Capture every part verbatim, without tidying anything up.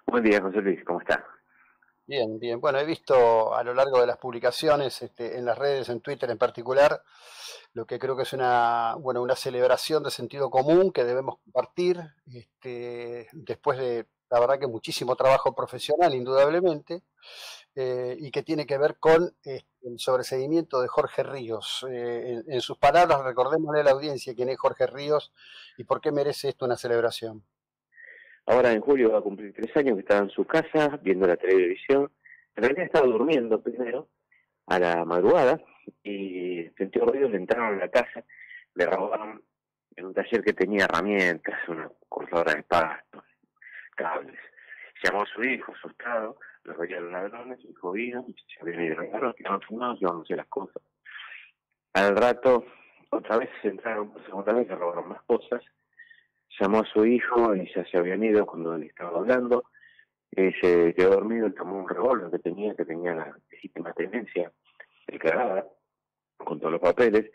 Buen día, José Luis, ¿cómo está? Bien, bien. Bueno, he visto a lo largo de las publicaciones, este, en las redes, en Twitter en particular, lo que creo que es una, bueno, una celebración de sentido común que debemos compartir, este, después de, la verdad que muchísimo trabajo profesional, indudablemente, eh, y que tiene que ver con eh, el sobreseguimiento de Jorge Ríos. Eh, en, en sus palabras, recordémosle a la audiencia quién es Jorge Ríos y por qué merece esto una celebración. Ahora en julio va a cumplir tres años que estaba en su casa viendo la televisión. En realidad estaba durmiendo primero, a la madrugada, y sintió ruidos, le entraron a la casa, le robaron en un taller que tenía herramientas, una cortadora de pasto, cables. Llamó a su hijo, asustado, lo veía los ladrones, su hijo vino, se habían ido los ladrones, quedaron fumados, llevándose las cosas. Al rato, otra vez se entraron por segunda vez, le robaron más cosas. Llamó a su hijo y ya se habían ido cuando él estaba hablando. Eh, se quedó dormido, él tomó un revólver que tenía, que tenía la legítima tenencia declarada, con todos los papeles,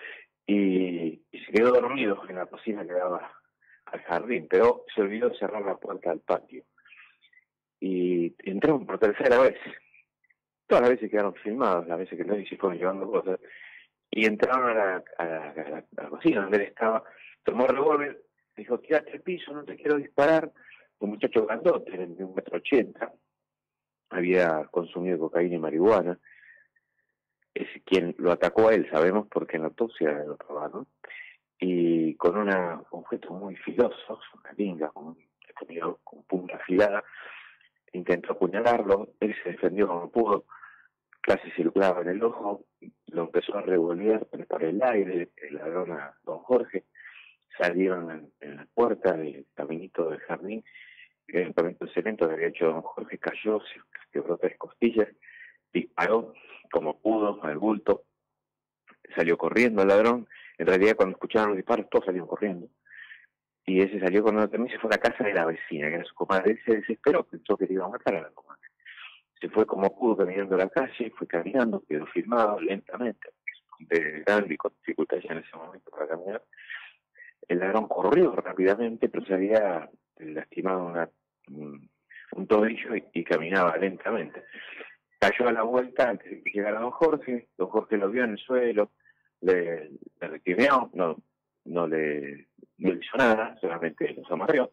y, y se quedó dormido en la cocina que daba al jardín, pero se olvidó de cerrar la puerta al patio. Y entraron por tercera vez. Todas las veces quedaron filmadas, las veces que no se fueron llevando cosas, y entraron a la, a la, a la, a la cocina donde él estaba, tomó el revólver, dijo, tirate al piso, no te quiero disparar. Un muchacho grandote, de un metro ochenta, había consumido cocaína y marihuana. Es quien lo atacó a él, sabemos, porque en la autopsia lo probaron. Y con una, un objeto muy filoso, una linga, con, con punta afilada, intentó apuñalarlo. Él se defendió como pudo, casi circulaba en el ojo, lo empezó a revolver por el aire, el ladrón a don Jorge. Salieron en, en la puerta del caminito del jardín. El caminito de cemento que había hecho don Jorge cayó, se quebró tres costillas, disparó como pudo al bulto, salió corriendo el ladrón. En realidad, cuando escucharon los disparos, todos salieron corriendo. Y ese salió con una también, se fue a la casa de la vecina, que era su comadre. Él se desesperó, pensó que le iba a matar a la comadre. Se fue como pudo caminando a la calle, fue caminando, quedó filmado lentamente, de gran dificultad ya en ese momento para caminar. El ladrón corrió rápidamente, pero se había lastimado una, un, un tobillo y, y caminaba lentamente. Cayó a la vuelta antes de que llegara don Jorge. Don Jorge lo vio en el suelo, le, le recriminó, no, no, le, no le hizo nada, solamente los amarreó.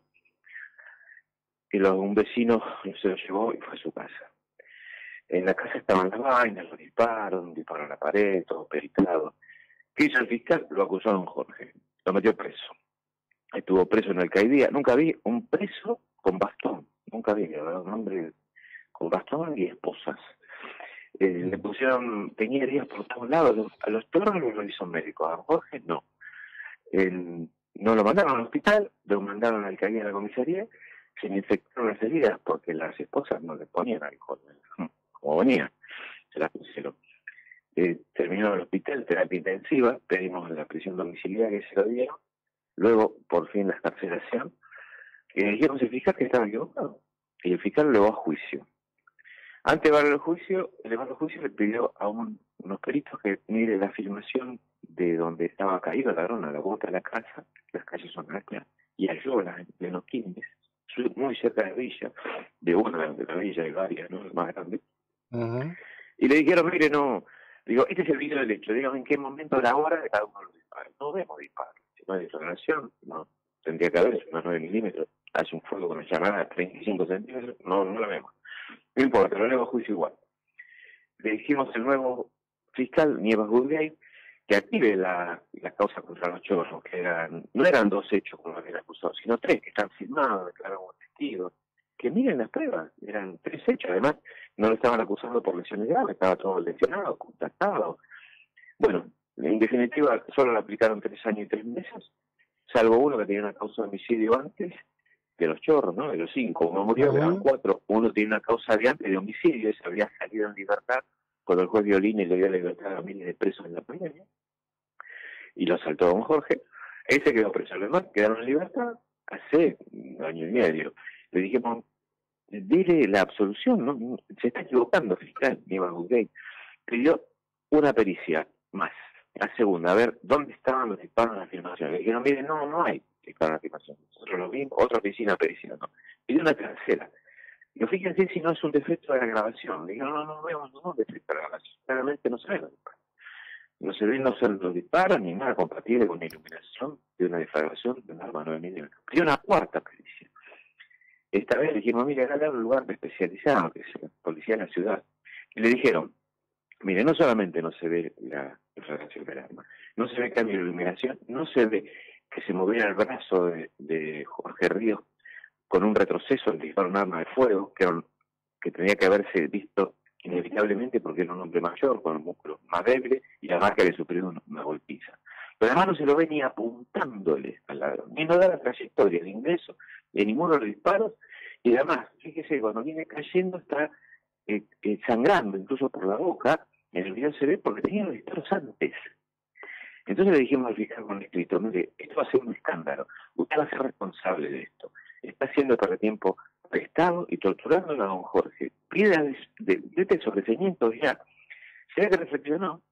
Y lo, un vecino se lo llevó y fue a su casa. En la casa estaban las vainas, los disparos, un disparo en la pared, todo peritado. ¿Qué hizo el fiscal? Lo acusó a don Jorge. Lo metió preso. Estuvo preso en Alcaidía. Nunca vi un preso con bastón. Nunca vi, ¿verdad? Un hombre con bastón y esposas. Eh, le pusieron, tenía heridas por todos lados. A los perros los revisó un médico, a Jorge no. Eh, no lo mandaron al hospital, lo mandaron a Alcaidía a la comisaría. Se le infectaron las heridas porque las esposas no le ponían alcohol. Como venía, se las pusieron. Eh, terminó en el hospital, terapia intensiva, pedimos la prisión domiciliaria que se lo dieron. Luego, por fin, la escarcelación. Y le dijeron al fiscal que estaba equivocado. Y el fiscal lo llevó a juicio. Antes de llevarlo al juicio, el llevarlo al juicio le pidió a un, unos peritos que mire la filmación de donde estaba caído el ladrón, a la vuelta de la casa. Las calles son altas y Ayuela, de los Quilmes, muy cerca de Villa, de una de la Villa, de varias, ¿no? El más grande. Uh-huh. Y le dijeron, mire, no, digo, este es el video del hecho, dígame en qué momento, la hora de cada uno de los disparos. No vemos disparos. Si no hay declaración, no. Tendría que haber, es una nueve milímetros. Hace un fuego con una llamada a treinta y cinco centímetros, no, no la vemos. No importa, lo leo a juicio igual. Le dijimos al nuevo fiscal, Nieves Gurgay, que active la, la causa contra los chorros, que eran, no eran dos hechos como habían acusado, sino tres que están firmados, declarados testigos, que miren las pruebas, eran tres hechos, además no lo estaban acusando por lesiones graves, estaba todo lesionado, contactado. Bueno, en definitiva, solo le aplicaron tres años y tres meses, salvo uno que tenía una causa de homicidio antes de los chorros, ¿no? De los cinco, uno murió, quedaban Uh-huh. cuatro, uno tiene una causa de antes de homicidio, ese habría salido en libertad cuando el juez Violini le dio la libertad a miles de presos en la pandemia, y lo saltó don Jorge. Ese quedó preso, los demás quedaron en libertad hace un año y medio. Le dijimos, dile la absolución, ¿no? Se está equivocando, fiscal, Nieves Gurgay. Pidió una pericia más, la segunda, a ver dónde estaban los disparos en la afirmación. Le dijeron, mire, no, no hay disparos en la afirmación. Nosotros lo vimos, otra oficina pericial, no. Pidió una tercera. Yo fíjense si no es un defecto de la grabación. Le digo, no, no, no vemos ningún defecto de la grabación. Claramente no se ve. No se ve, no se los disparos ni nada compatible con la iluminación de una deflagración de un arma nueve milímetros. Y una cuarta pericia. Esta vez le dijimos, mire, acá hay un lugar especializado, que es la policía de la ciudad. Y le dijeron, mire, no solamente no se ve la deflagración del arma, no se ve cambio de iluminación, no se ve que se moviera el brazo de, de Jorge Ríos con un retroceso al disparar un arma de fuego, que, era un, que tenía que haberse visto inevitablemente porque era un hombre mayor, con los músculos más débiles, y además que le sufrió una, una golpiza. Pero además no se lo ve ni apuntándole al ladrón, ni no da la trayectoria de ingreso de ninguno de los disparos, y además, fíjese, cuando viene cayendo está eh, eh, sangrando, incluso por la boca, en el video se ve porque tenía los disparos antes. Entonces le dijimos al fiscal con el escrito, mire, esto va a ser un escándalo, usted va a ser responsable de esto, está haciendo por el tiempo arrestado y torturando a don Jorge, pida de, de, de, de sobreseimiento ya. Se ve que reflexionó,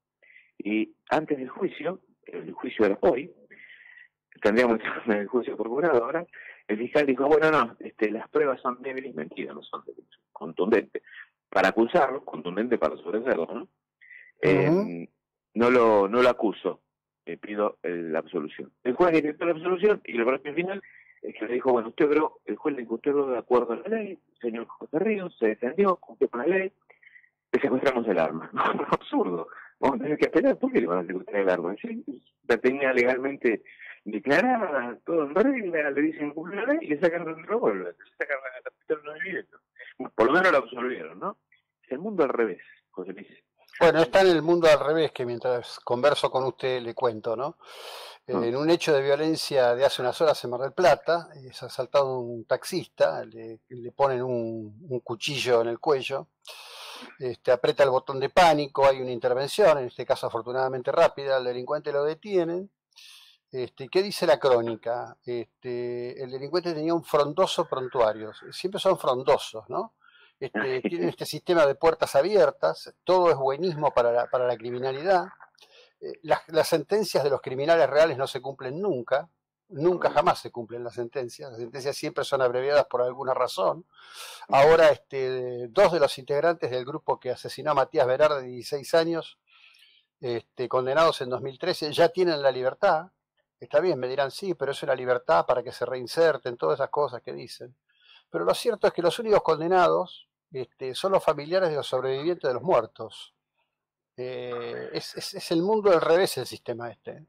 y antes del juicio, el juicio era hoy, tendríamos el juicio por jurado ahora, el fiscal dijo, bueno, no, este, las pruebas son débiles, mentira, no son débiles, contundentes. Para acusarlo, contundente para sobreseerlo, ¿no? Eh, uh-huh. no lo no lo acuso, le pido eh, la absolución. El juez le pidió la absolución y el propio final es que le dijo, bueno, usted obró, el juez le dijo, usted obró de acuerdo a la ley, el señor José Ríos se defendió, cumplió con la ley, le secuestramos el arma. No, no, absurdo. Vamos a tener que apelar, ¿por qué le van a secuestrar el arma? ¿Sí? La tenía legalmente declarada, todo en regla, le dicen cumple la ley y le sacan el revólver, le sacan la pistola en el bueno, por lo menos lo absolvieron, ¿no? Es el mundo al revés, José Luis. Bueno, está en el mundo al revés, que mientras converso con usted le cuento, ¿no? Eh, en un hecho de violencia de hace unas horas en Mar del Plata, es asaltado un taxista, le, le ponen un, un cuchillo en el cuello, este, aprieta el botón de pánico, hay una intervención, en este caso afortunadamente rápida, el delincuente lo detienen. Este, ¿Qué dice la crónica? Este, el delincuente tenía un frondoso prontuario, siempre son frondosos, ¿no? Este, tienen este sistema de puertas abiertas, todo es buenismo para la, para la criminalidad. Eh, las, las sentencias de los criminales reales no se cumplen nunca, nunca jamás se cumplen las sentencias, las sentencias siempre son abreviadas por alguna razón. Ahora este, dos de los integrantes del grupo que asesinó a Matías Berardi de dieciséis años, este, condenados en dos mil trece, ya tienen la libertad. Está bien, me dirán sí, pero es una libertad para que se reinserten, todas esas cosas que dicen. Pero lo cierto es que los únicos condenados este, son los familiares de los sobrevivientes de los muertos. Eh, es, es, es el mundo al revés el sistema este.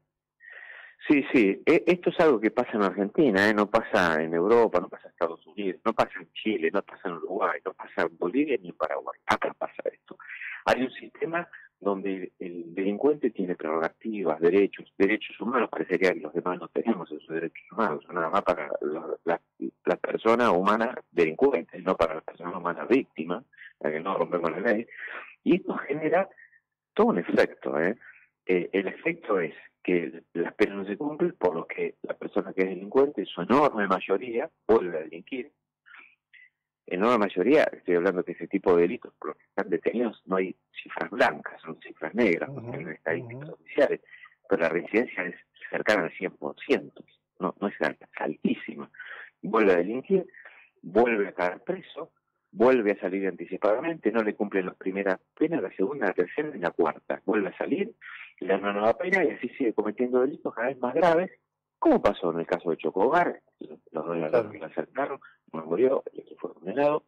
Sí, sí, esto es algo que pasa en Argentina, ¿eh? No pasa en Europa, no pasa en Estados Unidos, no pasa en Chile, no pasa en Uruguay, no pasa en Bolivia ni en Paraguay. Acá pasa esto. Hay un sistema donde el delincuente tiene prerrogativas, derechos, derechos humanos, parecería que los demás no tenemos esos derechos humanos, nada más para la, la, la persona humana delincuente, no para la persona humana víctima, la que no rompemos la ley, y esto genera todo un efecto, ¿eh? Eh, el efecto es que las penas no se cumplen, por lo que la persona que es delincuente, su enorme mayoría, vuelve a delinquir. Enorme mayoría, estoy hablando de ese tipo de delitos, por los que están detenidos no hay cifras blancas, son cifras negras, uh-huh, no hay estadísticas uh-huh. oficiales, pero la reincidencia es cercana al cien por ciento, no, no es alta, es altísima. Vuelve a delinquir, vuelve a caer preso, vuelve a salir anticipadamente, no le cumplen las primeras penas, la segunda, la tercera y la cuarta, vuelve a salir, le dan una nueva pena y así sigue cometiendo delitos cada vez más graves, como pasó en el caso de Chocobar, los dos ladrones que la asaltaron, uno murió, el otro fue condenado,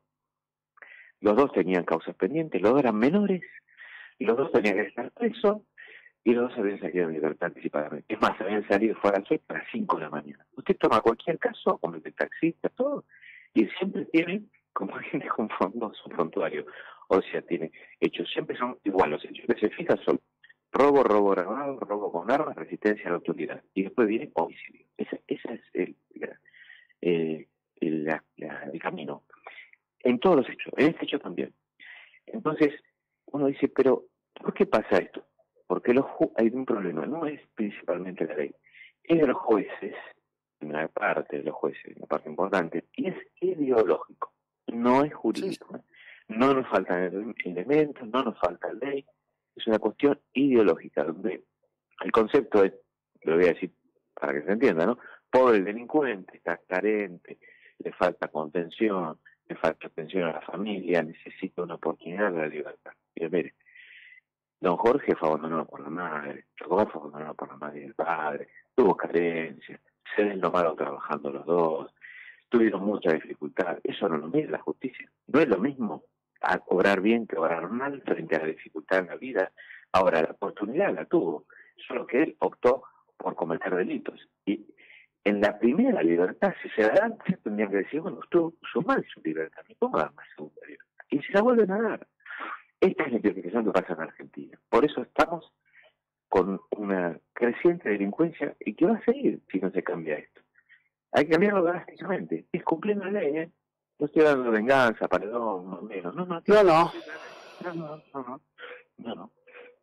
los dos tenían causas pendientes, los dos eran menores, y los dos tenían que estar presos, y los dos habían salido en libertad anticipadamente. Es más, habían salido fuera del suelo a las cinco de la mañana. Usted toma cualquier caso, como el del taxista, todo, y siempre tienen como gente con fondos su prontuario. O sea, tiene hechos, siempre son igual, los hechos que se fijan son robo, robo armado, robo con armas, resistencia a la autoridad. Y después viene homicidio. Ese, ese es el, la, el, el, la, la, el camino. En todos los hechos, en este hecho también. Entonces, uno dice, pero ¿por qué pasa esto? Porque los hay un problema, no es principalmente la ley, es de los jueces, una parte de los jueces, una parte importante, y es ideológico, no es jurídico. Sí. No nos faltan elementos, no nos falta ley, es una cuestión ideológica, donde el concepto es, lo voy a decir para que se entienda, ¿no? Pobre el delincuente, está carente, le falta contención, me falta atención a la familia, necesito una oportunidad de la libertad. Y mire, don Jorge fue abandonado por la madre, Rodolfo fue abandonado por la madre y el padre, tuvo carencias, se deslomaron trabajando los dos, tuvieron mucha dificultad. Eso no lo mide la justicia. No es lo mismo a cobrar bien que cobrar mal frente a la dificultad en la vida. Ahora, la oportunidad la tuvo, solo que él optó por cometer delitos. Y en la primera libertad, si se la dan, se tendrían que decir, bueno, usted usó mal su libertad, no puedo dar más segunda libertad. Y se la vuelven a dar. Esta es la interpretación que pasa en Argentina. Por eso estamos con una creciente delincuencia y que va a seguir si no se cambia esto. Hay que cambiarlo drásticamente. Es cumplir la ley, ¿eh? No estoy dando venganza, paredón, más o menos. No, no, No, no. no, no, no, no, no, no.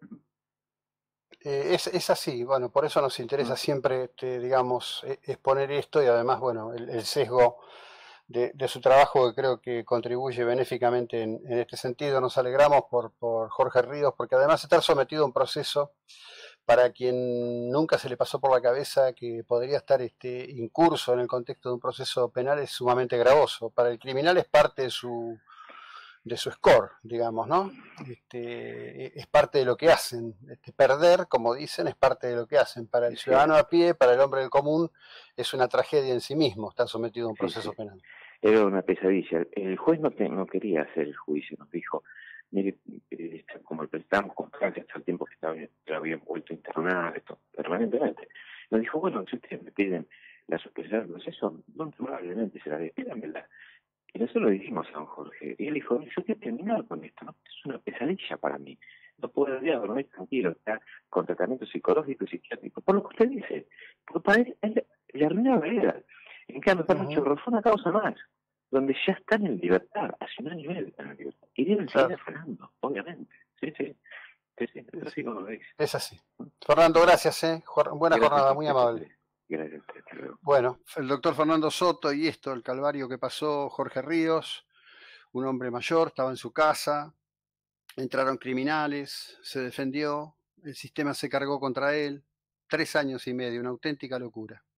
Eh, es, es así, bueno, por eso nos interesa siempre, este, digamos, e- exponer esto y además, bueno, el, el sesgo de, de su trabajo que creo que contribuye benéficamente en, en este sentido. Nos alegramos por, por Jorge Ríos, porque además estar sometido a un proceso para quien nunca se le pasó por la cabeza que podría estar este, incurso en el contexto de un proceso penal es sumamente gravoso. Para el criminal es parte de su, de su score, digamos, ¿no? Este, es parte de lo que hacen. Este, perder, como dicen, es parte de lo que hacen. Para el Sí, ciudadano a pie, para el hombre del común, es una tragedia en sí mismo estar sometido a un sí, proceso sí. penal. Era una pesadilla. El juez no, te, no quería hacer el juicio, nos dijo, mire, eh, como el estábamos con Francia hasta el tiempo que estaba, que habían vuelto a internar esto permanentemente, nos dijo, bueno, si ustedes me piden la suspensión del proceso, no probablemente se la dé, pídamela. Y nosotros le dijimos a don Jorge, y él dijo, yo quiero terminar con esto, ¿no? Es una pesadilla para mí. No puedo ir a dormir tranquilo, está con tratamiento psicológico y psiquiátrico. Por lo que usted dice, porque para él, él le arruinó la vida. En cambio, para Ujú. Chorro fue una causa más, donde ya están en libertad, hace un año y medio están en libertad. Y deben seguir Claro, afanando, obviamente. Sí, sí, sí, sí, es así como lo dice. es así. Fernando, gracias, ¿eh? Jor- buena Gracias jornada, a muy usted, amable. Pepe. Gracias a usted, hasta luego. Bueno, el doctor Fernando Soto y esto, el calvario que pasó, Jorge Ríos, un hombre mayor, estaba en su casa, entraron criminales, se defendió, el sistema se cargó contra él, tres años y medio, una auténtica locura.